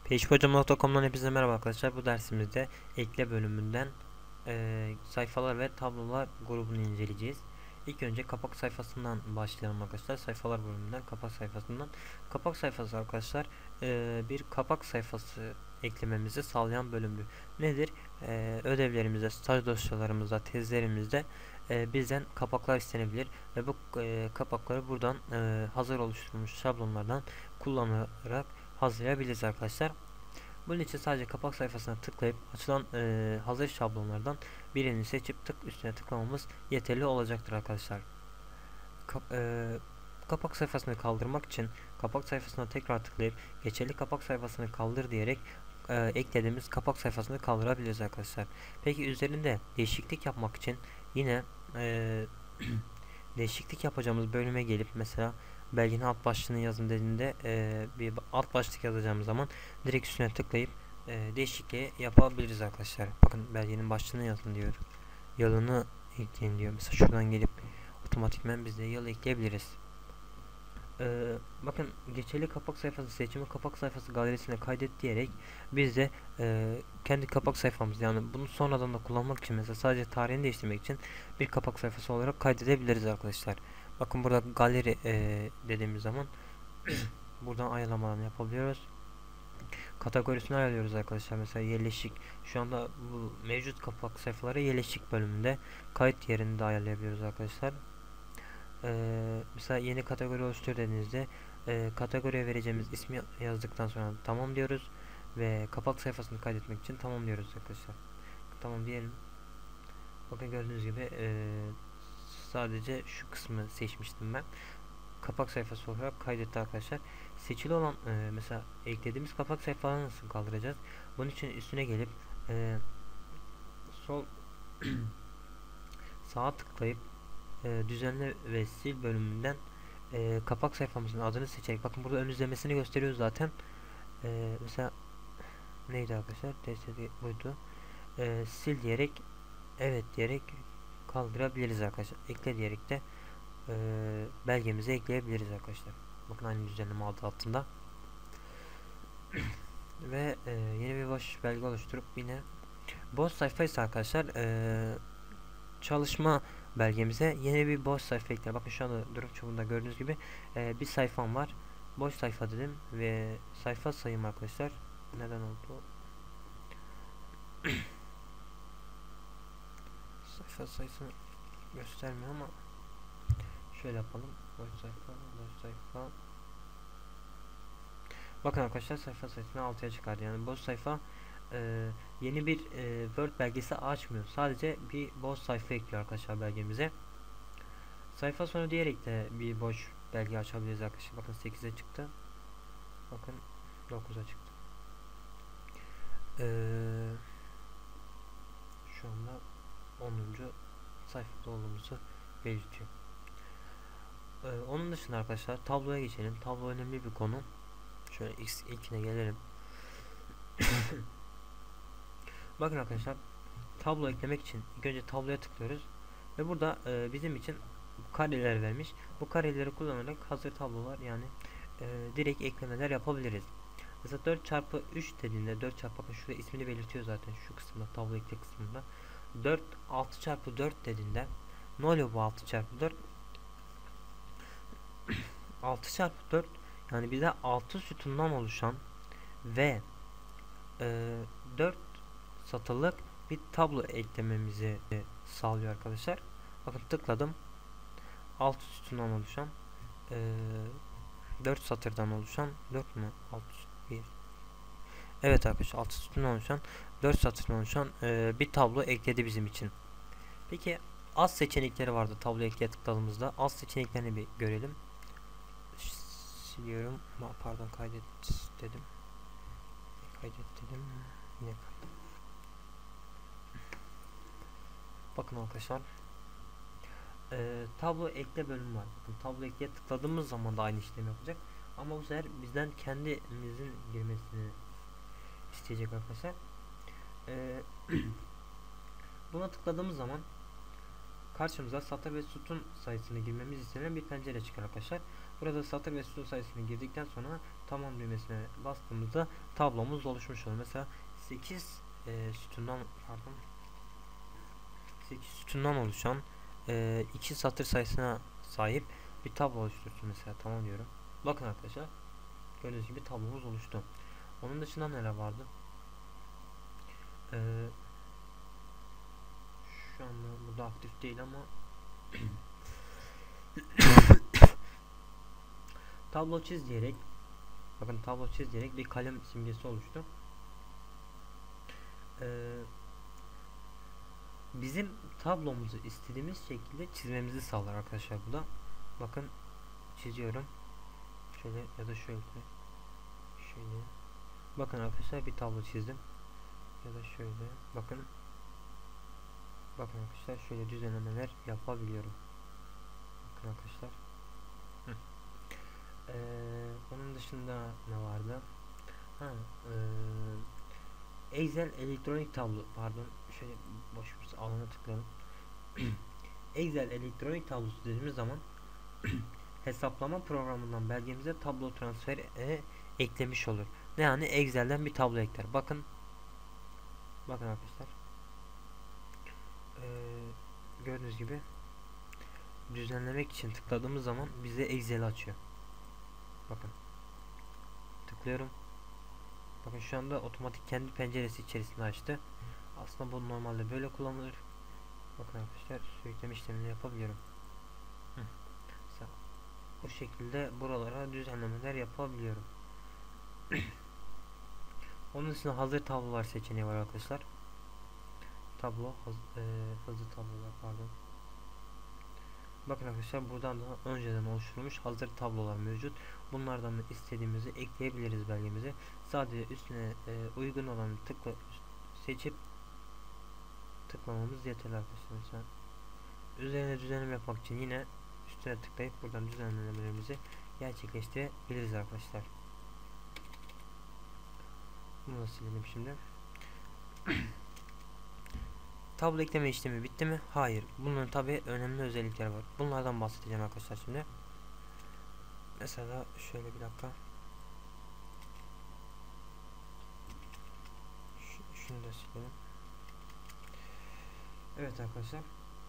phphocam.com'dan hepinize merhaba arkadaşlar. Bu dersimizde ekle bölümünden sayfalar ve tablolar grubunu inceleyeceğiz. İlk önce kapak sayfasından başlayalım arkadaşlar. Sayfalar bölümünden kapak sayfasından. Kapak sayfası arkadaşlar bir kapak sayfası eklememizi sağlayan bölümdür. Nedir? Ödevlerimizde, staj dosyalarımızda, tezlerimizde bizden kapaklar istenebilir ve bu kapakları buradan hazır oluşturulmuş şablonlardan kullanarak hazırlayabiliriz arkadaşlar. Bunun için sadece kapak sayfasına tıklayıp açılan hazır şablonlardan birini seçip üstüne tıklamamız yeterli olacaktır arkadaşlar. Kap, kapak sayfasını kaldırmak için kapak sayfasına tekrar tıklayıp geçerli kapak sayfasını kaldır diyerek eklediğimiz kapak sayfasını kaldırabiliriz arkadaşlar. Peki üzerinde değişiklik yapmak için yine değişiklik yapacağımız bölüme gelip mesela belgenin alt başlığını yazın dediğinde bir alt başlık yazacağımız zaman direkt üstüne tıklayıp değişikliği yapabiliriz arkadaşlar. Bakın belgenin başlığını yazın diyor. Yılını ekleyin diyor. Mesela şuradan gelip otomatikmen biz de yıl ekleyebiliriz. Bakın geçerli kapak sayfası seçimi kapak sayfası galerisine kaydet diyerek biz de kendi kapak sayfamız, yani bunu sonradan da kullanmak için, mesela sadece tarihini değiştirmek için bir kapak sayfası olarak kaydedebiliriz arkadaşlar. Bakın burada galeri dediğimiz zaman buradan ayarlamalarını yapabiliyoruz. Kategorisini ayarlıyoruz arkadaşlar. Mesela yerleşik, şu anda bu mevcut kapak sayfaları yerleşik bölümünde, kayıt yerini de ayarlayabiliyoruz arkadaşlar. Mesela yeni kategori oluştur dediğinizde kategoriye vereceğimiz ismi yazdıktan sonra tamam diyoruz ve kapak sayfasını kaydetmek için tamam diyoruz arkadaşlar. Tamam diyelim. Bakın gördüğünüz gibi sadece şu kısmı seçmiştim ben. Kapak sayfası olarak kaydetti arkadaşlar. Seçili olan mesela eklediğimiz kapak sayfalarını nasıl kaldıracağız? Bunun için üstüne gelip sol sağa tıklayıp düzenle ve sil bölümünden kapak sayfamızın adını seçerek, bakın burada ön izlemesini gösteriyor zaten. Mesela neydi arkadaşlar? TSD buydu. Sil diyerek, evet diyerek kaldırabiliriz arkadaşlar. Ekle diyerek de belgemizi ekleyebiliriz arkadaşlar. Bakın aynı düzenleme adı altında. Ve yeni bir boş belge oluşturup yine boş sayfa ise arkadaşlar çalışma belgemize yeni bir boş sayfa ekler. Bakın şu anda durum çubuğunda gördüğünüz gibi bir sayfam var. Boş sayfa dedim ve sayfa sayım arkadaşlar. Neden oldu? Sayfa sayısını göstermiyor ama şöyle yapalım. Boş sayfa, boş sayfa. Bakın arkadaşlar sayfa sayısını 6'ya çıkardı. Yani boş sayfa yeni bir Word belgesi açmıyor. Sadece bir boş sayfa ekliyor arkadaşlar belgemize. Sayfa sonu diyerek de bir boş belge açabiliriz arkadaşlar. Bakın 8'e çıktı. Bakın 9'a çıktı. Şu anda 10. sayfada olduğumuzu belirtiyor. Onun dışında arkadaşlar tabloya geçelim. Tablo önemli bir konu. Şöyle ilkine gelelim. Bakın arkadaşlar, tablo eklemek için ilk önce tabloya tıklıyoruz ve burada bizim için kareler vermiş. Bu kareleri kullanarak hazır tablolar, yani direkt eklemeler yapabiliriz. Mesela 4 çarpı 3 dediğinde 4 çarpı, bakın şurada ismini belirtiyor zaten şu kısımda, tablo ekle kısmında. 4 6 çarpı 4 dediğinde ne oluyor bu 6 çarpı 4? 6 çarpı 4 yani bize 6 sütundan oluşan ve 4 satırlık bir tablo eklememizi sağlıyor arkadaşlar. Bakın tıkladım. 6 sütundan oluşan 4 satırdan oluşan 4 mü? 6 1. Evet arkadaşlar, 6 sütundan oluşan 4 satırdan oluşan bir tablo ekledi bizim için. Peki az seçenekleri vardı tablo ekleye tıkladığımızda. Az seçeneklerini bir görelim. Siliyorum. Pardon, kaydet dedim. Kaydet dedim. Yine kaydet. Bakın arkadaşlar, tablo ekle bölümü var. Bakın tablo ekleye tıkladığımız zaman da aynı işlemi yapacak. Ama bu sefer bizden kendimizin girmesini isteyecek arkadaşlar. Buna tıkladığımız zaman karşımıza satır ve sütun sayısını girmemiz istenen bir pencere çıkar arkadaşlar. Burada satır ve sütun sayısını girdikten sonra tamam düğmesine bastığımızda tablomuz oluşmuş olur. Mesela 8 sütundan pardon 8 sütundan oluşan 2 satır sayısına sahip bir tablo oluştursun mesela, tamam diyorum. Bakın arkadaşlar, gördüğünüz gibi tablomuz oluştu. Onun dışında neler vardı? Şu anda burada aktif değil ama tablo çiz diyerek, bakın tablo çiz diyerek bir kalem simgesi oluştu. Bizim tablomuzu istediğimiz şekilde çizmemizi sağlar arkadaşlar bu da. Bakın çiziyorum. Şöyle ya da şöyle. Şöyle. Bakın arkadaşlar, bir tablo çizdim. Ya da şöyle. Bakın. Bakın arkadaşlar, şöyle düzenlemeler yapabiliyorum. Bakın arkadaşlar. Onun dışında ne vardı? Excel elektronik tablo, pardon, şöyle boş bir alana tıklayalım. Excel elektronik tablosu dediğimiz zaman hesaplama programından belgemize tablo transferi eklemiş olur. Ne yani Excel'den bir tablo ekler. Bakın arkadaşlar, gördüğünüz gibi düzenlemek için tıkladığımız zaman bize Excel açıyor. Bakın tıklıyorum. Bakın şu anda otomatik kendi penceresi içerisinde açtı. Aslında bu normalde böyle kullanılır. Bakın arkadaşlar, sürükleme işlemini yapabiliyorum. Bu şekilde buralara düzenlemeler yapabiliyorum. Onun dışında hazır tablolar seçeneği var arkadaşlar. Hazır tablolar, pardon. Bakın arkadaşlar, buradan da önceden oluşturulmuş hazır tablolar mevcut. Bunlardan da istediğimizi ekleyebiliriz belgemize. Sadece üstüne uygun olanı seçip tıklamamız yeterli arkadaşlar. Mesela üzerine düzenleme yapmak için yine üstüne tıklayıp buradan düzenlemelerimizi gerçekleştirebiliriz arkadaşlar. Bunu da silelim şimdi. Tablo ekleme işlemi bitti mi? Hayır. Bunun tabi önemli özellikleri var. Bunlardan bahsedeceğim arkadaşlar şimdi. Mesela şöyle bir dakika. Şunu da silelim. Evet arkadaşlar.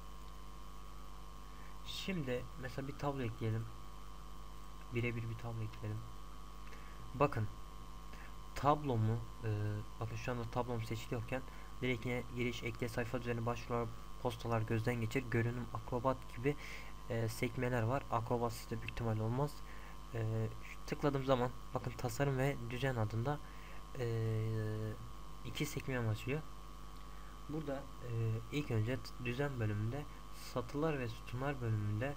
Şimdi mesela bir tablo ekleyelim. Birebir bir tablo ekleyelim. Bakın tablomu bakın şu anda tablom seçiliyorken direkt yine giriş, ekle, sayfa üzerine başvurular, postalar gözden geçir, görünüm, akrobat gibi sekmeler var. Akrobat sizde büyük ihtimal olmaz. Tıkladığım zaman bakın tasarım ve düzen adında iki sekme açılıyor. Burada ilk önce düzen bölümünde, satırlar ve sütunlar bölümünde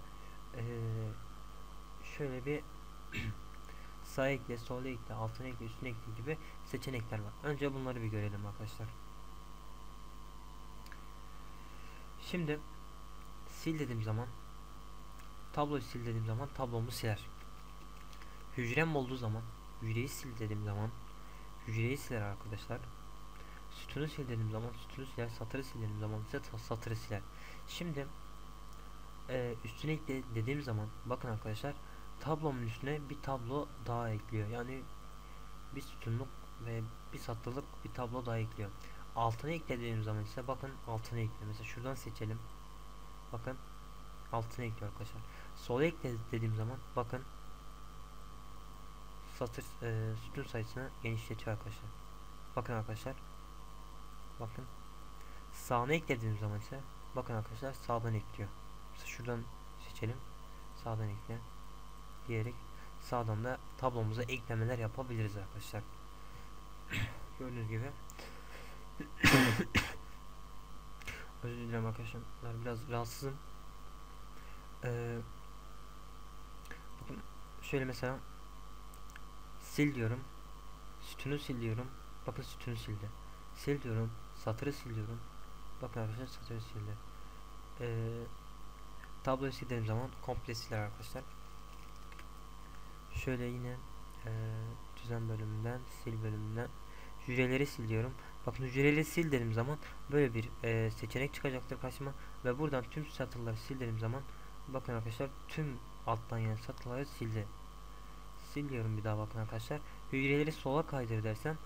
şöyle bir sağ ekle, sol ekle, altına ekle, üstüne ekle gibi seçenekler var. Önce bunları bir görelim arkadaşlar. Şimdi sil dediğim zaman, tabloyu sil dediğim zaman tablomu siler. Hücrem olduğu zaman, hücreyi sil dediğim zaman hücreyi siler arkadaşlar. Sütunu sil dediğim zaman sütunu siler. Satırı sil dediğim zaman ise satırı siler. Şimdi üstüne ekle dediğim zaman bakın arkadaşlar, tablomun üstüne bir tablo daha ekliyor. Yani bir sütunluk ve bir satırlık bir tablo daha ekliyor. Altına eklediğim zaman ise bakın altına ekliyor. Mesela şuradan seçelim. Bakın altına ekliyor arkadaşlar. Sola ekle dediğim zaman bakın satır sütun sayısını genişletiyor arkadaşlar. Bakın arkadaşlar. Bakın sağına eklediğim zaman ise bakın arkadaşlar sağdan ekliyor. Mesela şuradan seçelim. Sağdan ekle diyerek sağdan da tablomuza eklemeler yapabiliriz arkadaşlar. Gördüğünüz gibi. Özür dilerim arkadaşlar, biraz rahatsızım. Bakın şöyle mesela sil diyorum, sütunu sil diyorum, bakın sütunu sildi. Sil diyorum, satırı sil diyorum, bakın arkadaşlar satırı sildi. Tabloyu sildiğim zaman komple siler arkadaşlar. Şöyle yine düzen bölümünden, sil bölümünden hücreleri sil diyorum. Bakın hücreleri sil dediğim zaman böyle bir seçenek çıkacaktır karşıma ve buradan tüm satırları sil dediğim zaman bakın arkadaşlar tüm alttan yani satırları sildi. Siliyorum bir daha, bakın arkadaşlar. Hücreleri sola kaydır dersem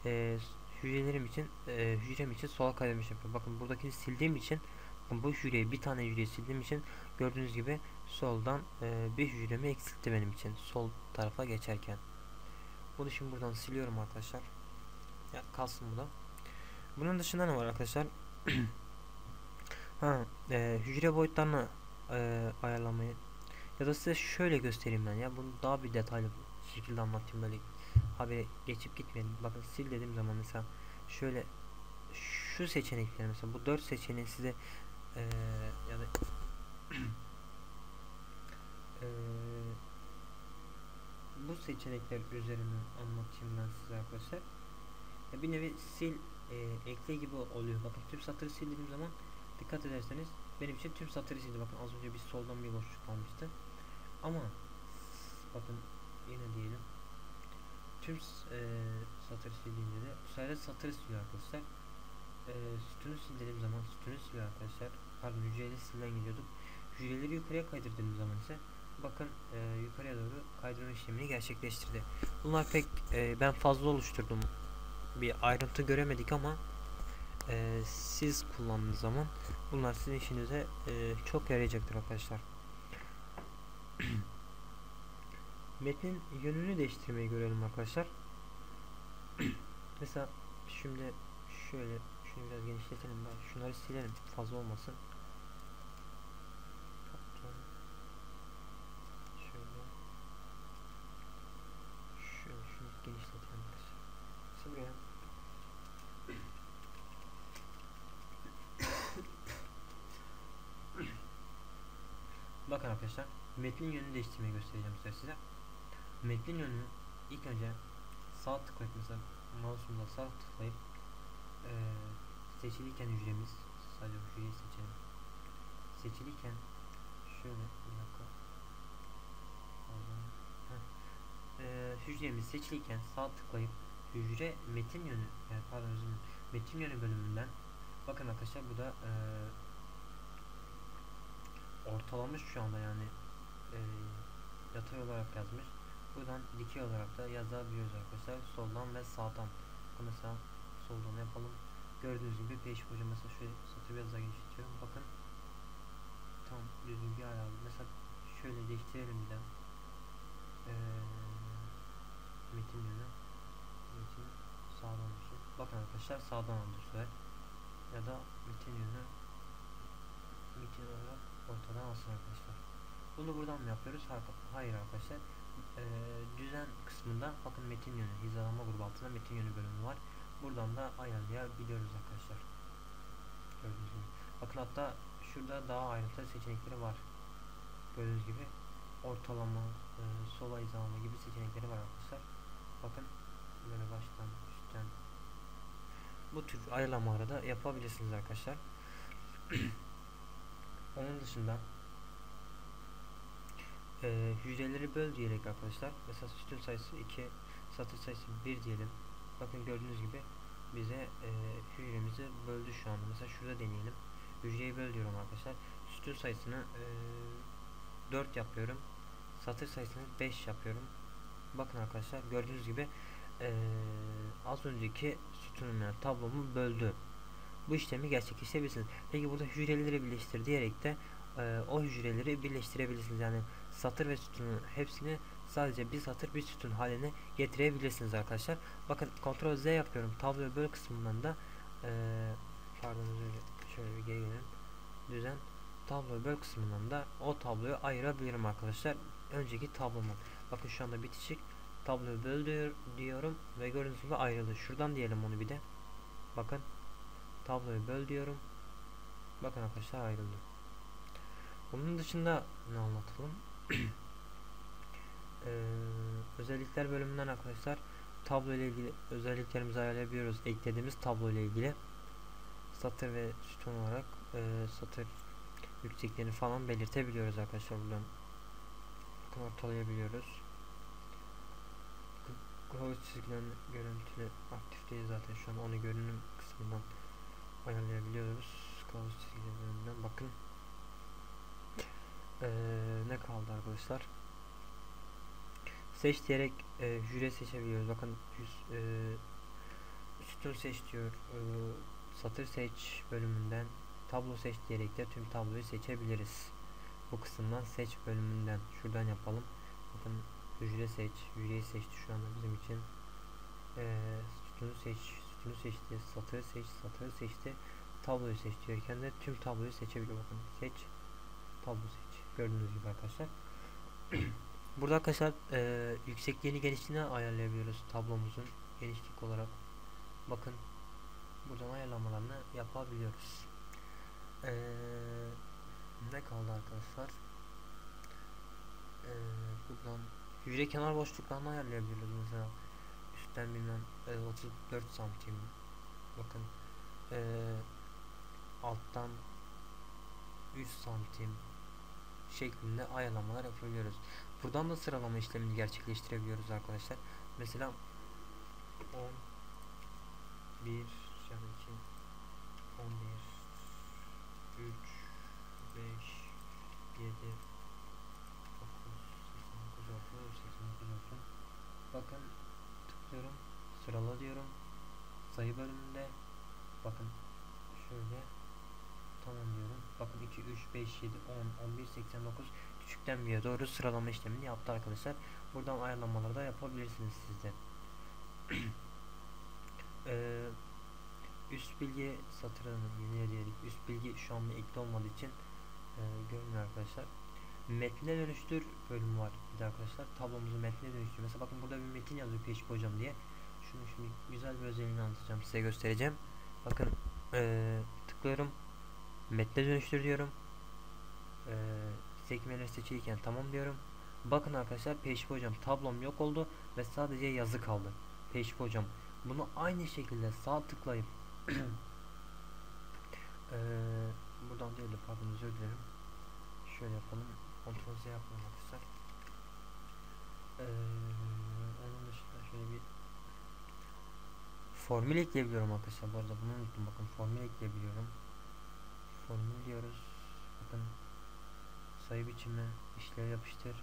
hücrem için sola kaydırmış yapıyor. Bakın buradakini sildiğim için, bakın bu hücreyi, bir tane hücreyi sildiğim için gördüğünüz gibi soldan bir hücremi eksiltti benim için sol tarafa geçerken. Bunu şimdi buradan siliyorum arkadaşlar. Ya kalsın bu da. Bunun dışında ne var arkadaşlar? Hücre boyutlarını ayarlamayı, ya da size şöyle göstereyim ben, ya bunu daha bir detaylı şekilde anlatayım, böyle haberi geçip gitmeyelim. Bakın sil dediğim zaman mesela şöyle şu seçenekler, mesela bu 4 seçeneği size ya da eee, bu seçenekler üzerinden anlatayım ben size arkadaşlar. Ya bir nevi sil ekle gibi oluyor. Bakın tüm satırı sildiğim zaman dikkat ederseniz benim için tüm satırı sildi. Bakın az önce bir soldan bir boşluk kalmıştı. Ama bakın yine diyelim tüm satır sildiğinde de bu sayede satırı siliyor arkadaşlar. Sütunu sildiğim zaman sütunu siliyor arkadaşlar. Pardon, hücreyle silden gidiyorduk. Hücreleri yukarıya kaydırdığım zaman ise bakın yukarıya doğru kaydırma işlemini gerçekleştirdi. Bunlar pek ben fazla oluşturdum. Bir ayrıntı göremedik ama siz kullandığınız zaman bunlar sizin işinize çok yarayacaktır arkadaşlar. Metnin yönünü değiştirmeyi görelim arkadaşlar. Mesela şimdi şöyle şunu biraz genişletelim, ben şunları silelim fazla olmasın. Şöyle şunu genişletelim arkadaşlar. Buraya bakın arkadaşlar, metnin yönünü değiştirmeyi göstereceğim size. Metnin yönünü ilk önce sağ tıklayıp, mesela mouse'umla sağ tıklayıp seçiliyken hücremiz, sadece hücreyi seçelim. Seçiliyken şöyle bir dakika, hücremiz seçiliyken sağ tıklayıp hücre metin yönü, yani pardon özür dilerim, metin yönü bölümünden bakın arkadaşlar, bu da ortalamış şu anda, yani yatay olarak yazmış. Buradan dikey olarak da yazabiliyoruz arkadaşlar, soldan ve sağdan. Bakın mesela soldan yapalım. Gördüğünüz gibi peş hocam, mesela şöyle satır biraz daha genişletiyorum. Bakın tam düzgün bir ayarlı. Mesela şöyle değiştirelim bir daha. Metin yönü, metin sağdan olsun. Bakın arkadaşlar sağdan aldı bu sefer. Ya da metin yönü metin olarak ortadan alsın arkadaşlar. Bunu buradan mı yapıyoruz? Hayır arkadaşlar. Düzen kısmında bakın metin yönü, hizalama grubu altında metin yönü bölümü var. Buradan da ayarlayabiliyoruz arkadaşlar. Gördüğünüz gibi. Bakın hatta şurada daha ayrıntılı seçenekleri var. Gördüğünüz gibi ortalama, sola hizalama gibi seçenekleri var arkadaşlar. Bakın böyle baştan üstten bu tür ayarlamaları da yapabilirsiniz arkadaşlar. Onun dışında hücreleri böl diyerek arkadaşlar, mesela sütun sayısı 2, satır sayısı 1 diyelim. Bakın gördüğünüz gibi bize hücremizi böldü şu anda. Mesela şurada deneyelim. Hücreyi böl diyorum arkadaşlar. Sütun sayısını 4 yapıyorum. Satır sayısını 5 yapıyorum. Bakın arkadaşlar gördüğünüz gibi az önceki sütunum, yani tablomu böldü. Bu işlemi gerçekleştirebilirsiniz. Peki burada hücreleri birleştir diyerek de o hücreleri birleştirebilirsiniz. Yani satır ve sütunun hepsini sadece bir satır bir sütun haline getirebilirsiniz arkadaşlar. Bakın Ctrl Z yapıyorum. Tablo böl kısmından da pardon, şöyle bir geri gelelim. Düzen tablo böl kısmından da o tabloyu ayırabilirim arkadaşlar. Önceki tablomu. Bakın şu anda bitişik. Tabloyu böl diyorum ve gördüğünüz gibi ayrıldı. Şuradan diyelim onu bir de. Bakın tabloyu böl diyorum. Bakın arkadaşlar ayrıldı. Bunun dışında ne anlatalım? Özellikler bölümünden arkadaşlar tablo ile ilgili özelliklerimizi ayarlayabiliyoruz. Eklediğimiz tablo ile ilgili satır ve sütun olarak satır yüksekliğini falan belirtebiliyoruz arkadaşlar. Buradan ortalayabiliyoruz. Kılavuz çizgilerin görüntülü aktif değil zaten, şu an onu görünüm kısmından ayarlayabiliyoruz. Kılavuz çizgileri bölümünden bakın. Ne kaldı arkadaşlar? Seç diyerek jüre seçebiliyoruz. Bakın sütun seç diyor. Satır seç bölümünden tablo seç diyerek de tüm tabloyu seçebiliriz. Bu kısımdan seç bölümünden şuradan yapalım. Bakın hücre seç, hücreyi seçti şu anda bizim için. Sütunu seç, sütunu seçti, satırı seç, satırı seçti, tabloyu seç diyorken de tüm tabloyu seçebiliyor. Bakın seç, tablo seç. Gördüğünüz gibi arkadaşlar. Burada arkadaşlar yüksekliğini genişliğini ayarlayabiliyoruz tablomuzun genişlik olarak. Bakın buradan ayarlamalarını yapabiliyoruz. Ne kaldı arkadaşlar? Buradan hücre kenar boşluklarını ayarlayabiliyoruz mesela. Üstten bilmem 34 santim. Bakın alttan 3 santim şeklinde ayarlamalar yapabiliyoruz. Buradan da sıralama işlemini gerçekleştirebiliyoruz arkadaşlar. Mesela 10 1 2 11 3 5 7 9 89 olsun. Bakın tıklıyorum, sırala diyorum. Sayı bölümünde bakın şöyle tamam diyorum. Bakın 2 3 5 7 10 11 89 küçükten büyüğe doğru sıralama işlemini yaptı arkadaşlar. Buradan ayarlamaları da yapabilirsiniz siz de. Üst bilgi satırını yine diyelim. Üst bilgi şu an ekli olmadığı için görünmüyor arkadaşlar. Metne dönüştür bölümü var bir de arkadaşlar. Tablomuzu metne dönüştür. Mesela bakın burada bir metin yazıyor PHP hocam diye. Şunu şimdi güzel bir özelliğini anlatacağım, size göstereceğim. Bakın tıklıyorum. Metne dönüştür diyorum. Sekmeleri seçiliyken tamam diyorum. Bakın arkadaşlar PHP hocam tablom yok oldu ve sadece yazı kaldı. PHP hocam bunu aynı şekilde sağ tıklayıp buradan değil de pardon özür dilerim. Şöyle yapalım. Ctrl Z yapalım arkadaşlar. Onun dışında şöyle bir formül ekleyebiliyorum arkadaşlar. Bu arada bunu unuttum. Bakın formül ekleyebiliyorum. Formül diyoruz. Bakın sayı biçimi, işlev yapıştır.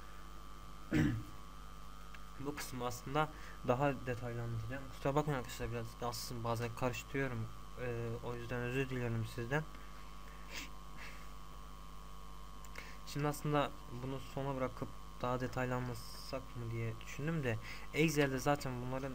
Bu kısmı aslında daha detaylı anlatacağım. Kusura bakmayın arkadaşlar, biraz aslında bazen karıştırıyorum. O yüzden özür diliyorum sizden. Şimdi aslında bunu sona bırakıp daha detaylı anlatsak mı diye düşündüm de Excel'de zaten bunların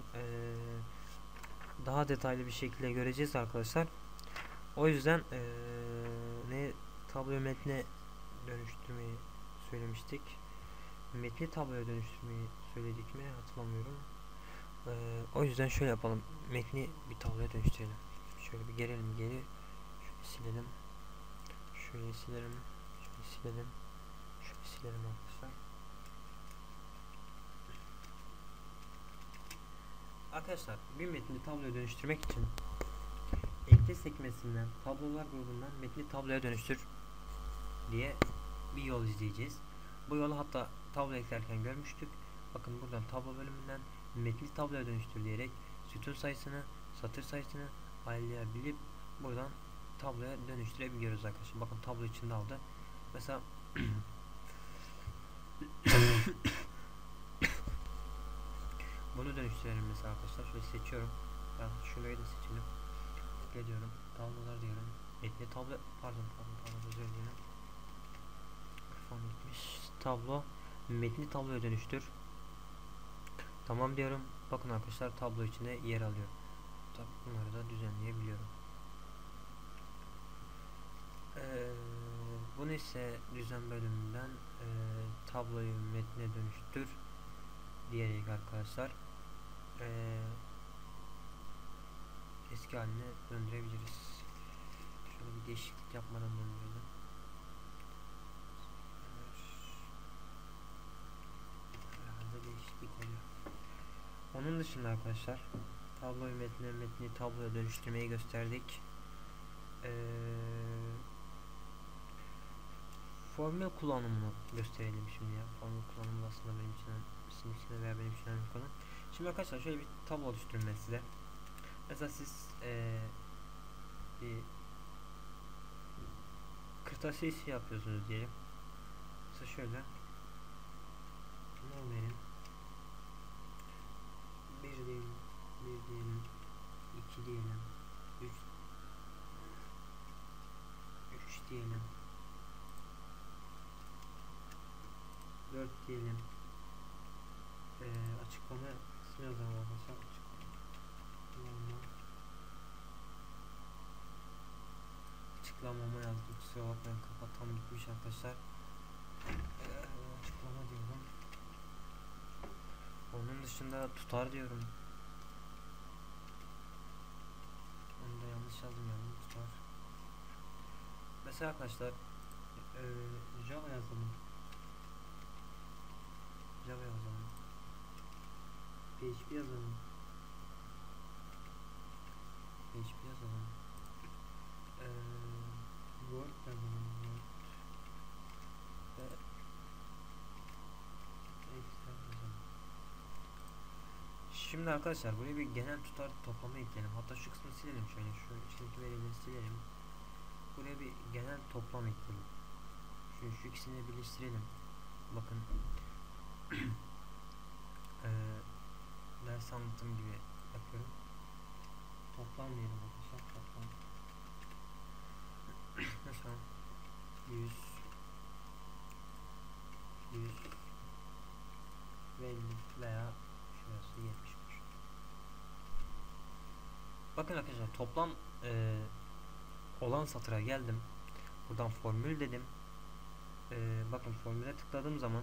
daha detaylı bir şekilde göreceğiz arkadaşlar. O yüzden ne tablo metne dönüştürmeyi söylemiştik. Metni tabloya dönüştürmeyi söyledik mi hatırlamıyorum. O yüzden şöyle yapalım. Metni bir tabloya dönüştürelim. Şöyle bir gelelim geri. Şöyle silelim. Şöyle silelim. Şöyle silelim. Şöyle silelim arkadaşlar. Arkadaşlar bir metni tabloya dönüştürmek için ekle sekmesinden tablolar grubundan metni tabloya dönüştür diye bir yol izleyeceğiz. Bu yolu hatta tablo eklerken görmüştük. Bakın buradan tablo bölümünden metni tabloya dönüştür diyerek sütun sayısını, satır sayısını ayarlayabilip buradan tabloya dönüştürebiliyoruz arkadaşlar. Bakın tablo içinde aldı. Mesela bunu dönüştürelim mesela arkadaşlar. Şöyle seçiyorum. Ben şurayı da seçelim. Geliyorum. Tablolar diyorum. Metni tablo pardon özür dilerim. Mikrofon gitmiş. Tablo metni tabloya dönüştür. Tamam diyorum. Bakın arkadaşlar tablo içinde yer alıyor. Tabii bunları da düzenleyebiliyorum. Bunu ise düzen bölümünden tabloyu metne dönüştür diyerek arkadaşlar eski haline döndürebiliriz. Şöyle bir değişiklik yapmadan döndürelim. Herhalde değişiklik oluyor. Onun dışında arkadaşlar tabloyu metni tabloya dönüştürmeyi gösterdik. Formül kullanımını gösterelim şimdi ya. Formül kullanımı aslında benim için sizin için veya benim için önemli konu. Şimdi arkadaşlar şöyle bir tablo oluşturayım ben size. Mesela siz bir kırtasiye işi yapıyorsunuz diyelim. da şöyle no verin. 1 diyelim, 1 diyelim, 2 diyelim, 3 diyelim, 4 diyelim. Açıklama kısmı yazalım arkadaşlar. Açıklamama yazdım. Kusura bakmayın, kafa tam gitmiş arkadaşlar. Açıklama diyorum. Onun dışında tutar diyorum. Onu da yanlış yazdım yani, tutar. Mesela arkadaşlar Java yazalım. Java yazalım. PHP yazalım. PHP yazalım. Word yazalım. Word ve Excel yazalım. Şimdi arkadaşlar buraya bir genel tutar toplama ekleyelim. Hatta şu kısmı silelim şöyle. Şu içindeki verileri silelim. Buraya bir genel toplam ekleyelim. Şu ikisini birleştirelim. Bakın ders anlatım gibi yapıyorum. Toplam diyelim arkadaşlar. Toplam. Mesela 100 ve 50 veya şurası 75. Bakın arkadaşlar toplam olan satıra geldim. Buradan formül dedim. Bakın formüle tıkladığım zaman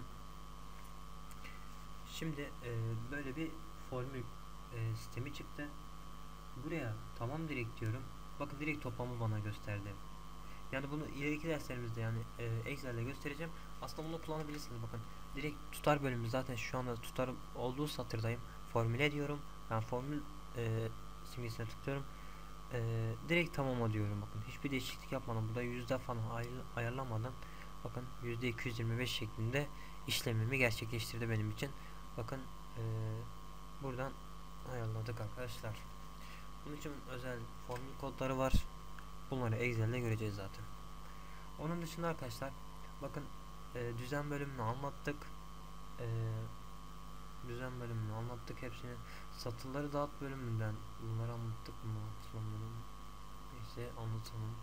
şimdi böyle bir formül sistemi çıktı. Buraya tamam direkt diyorum. Bakın direkt toplamı bana gösterdi. Yani bunu ileriki derslerimizde yani Excel'de göstereceğim. Aslında bunu kullanabilirsiniz. Bakın direkt tutar bölümü zaten şu anda tutar olduğu satırdayım. Formüle diyorum. Ben formül simgesine tıklıyorum. Direkt tamama diyorum. Bakın hiçbir değişiklik yapmadan, burada yüzde falan ayarlamadan bakın %225 şeklinde işlemimi gerçekleştirdi benim için. Bakın buradan ayarladık arkadaşlar. Bunun için özel formül kodları var. Bunları Excel'de göreceğiz zaten. Onun dışında arkadaşlar bakın düzen bölümünü anlattık. Düzen bölümünü anlattık hepsini. Satırları dağıt bölümünden bunları anlattık mı? Hatırlamıyorum. Neyse anlatalım.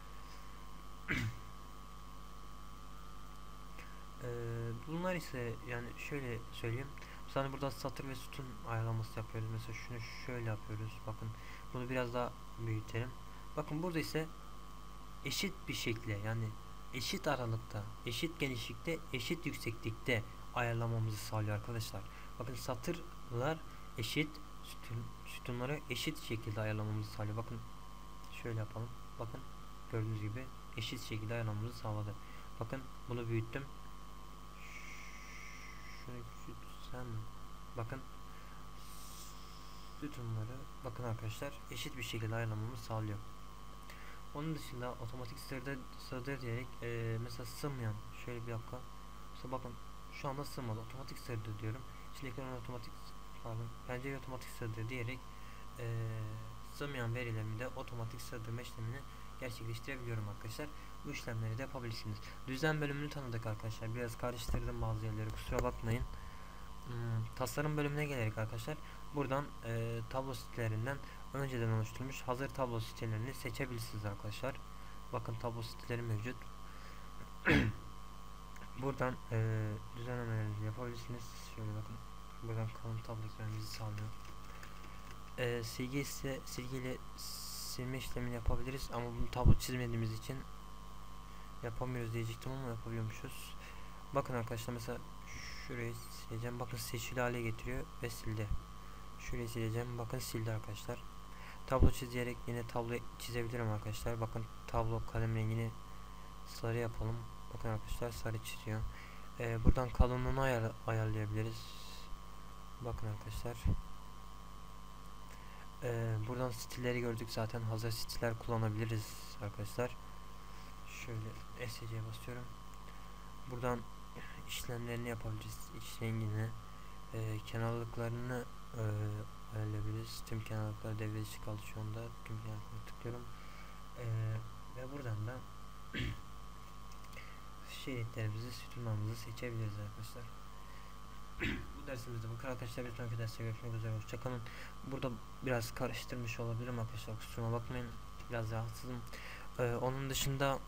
Bunlar ise yani şöyle söyleyeyim. Mesela burada satır ve sütun ayarlaması yapıyoruz. Mesela şunu şöyle yapıyoruz. Bakın bunu biraz daha büyütelim. Bakın burada ise eşit bir şekilde yani eşit aralıkta, eşit genişlikte, eşit yükseklikte ayarlamamızı sağlıyor arkadaşlar. Bakın satırlar eşit, sütunları eşit şekilde ayarlamamızı sağlıyor. Bakın şöyle yapalım. Bakın gördüğünüz gibi eşit şekilde ayarlamamızı sağladı. Bakın bunu büyüttüm. Şunu küçültsem, bakın sütunları bakın arkadaşlar eşit bir şekilde ayarlamamızı sağlıyor. Onun dışında otomatik sığdır diyerek mesela sığmayan şöyle bir dakika. Mesela bakın şu anda sığmadı. Otomatik sığdır diyorum. Şimdi ekran otomatik pencere otomatik sığdır diyerek sığmayan verilerimi de otomatik sığdırma işlemini gerçekleştirebiliyorum arkadaşlar. Bu işlemleri de yapabilirsiniz. Düzen bölümünü tanıdık arkadaşlar. Biraz karıştırdım bazı yerleri, kusura bakmayın. Tasarım bölümüne gelerek arkadaşlar buradan tablo sitelerinden önceden oluşturulmuş hazır tablo sitelerini seçebilirsiniz arkadaşlar. Bakın tablo siteleri mevcut. Buradan düzenlemelerinizi yapabilirsiniz. Şöyle bakın. Buradan kalın tablo ekranınızı sağlıyor. Silgiyle silme işlemini yapabiliriz ama bunu tablo çizmediğimiz için yapamıyoruz diyecektim ama yapabiliyormuşuz. Bakın arkadaşlar mesela şurayı sileceğim. Bakın seçili hale getiriyor ve sildi. Şurayı sileceğim. Bakın sildi arkadaşlar. Tablo çizerek yine tablo çizebilirim arkadaşlar. Bakın tablo kalem rengini sarı yapalım. Bakın arkadaşlar sarı çiziyor. Buradan kalınlığını ayarlayabiliriz. Bakın arkadaşlar. Buradan stilleri gördük zaten. Hazır stiller kullanabiliriz arkadaşlar. Şöyle SC'ye basıyorum. Buradan işlemlerini yapabiliriz. İç rengini, kenarlıklarını ayarlayabiliriz. Tüm kenarlıklar devre dışı kaldı şu anda. Tüm kenarlıkları tıklıyorum. Ve buradan da şeritlerimizi, sütunlarımızı seçebiliriz arkadaşlar. Bu dersimizde bu kadar arkadaşlar. Bir sonraki derste görüşmek üzere. Hoşçakalın. Burada biraz karıştırmış olabilirim arkadaşlar. Kusuruma bakmayın. Biraz rahatsızım. Onun dışında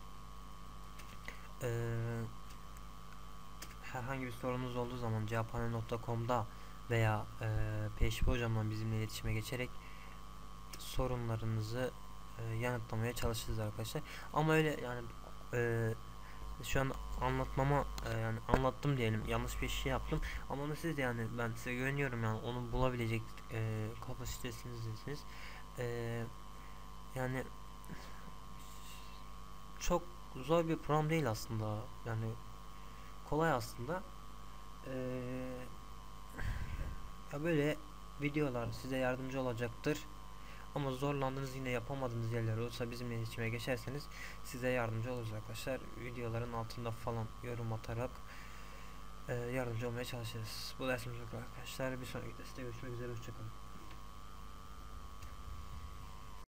herhangi bir sorunuz olduğu zaman cevaphane.com'da veya PHP hocamla bizimle iletişime geçerek sorunlarınızı yanıtlamaya çalışırız arkadaşlar. Ama öyle yani şu an anlatmama yani anlattım diyelim, yanlış bir şey yaptım ama siz de yani ben size güveniyorum, yani onu bulabilecek kapasitesinizdesiniz. Yani çok zor bir program değil aslında, yani kolay aslında. Ya böyle videolar size yardımcı olacaktır. Ama zorlandığınız, yine yapamadığınız yerler olursa bizimle iletişime geçerseniz size yardımcı oluruz arkadaşlar. Videoların altında falan yorum atarak yardımcı olmaya çalışırız. Bu dersimiz yok arkadaşlar. Bir sonraki derste görüşmek üzere. Hoşçakalın.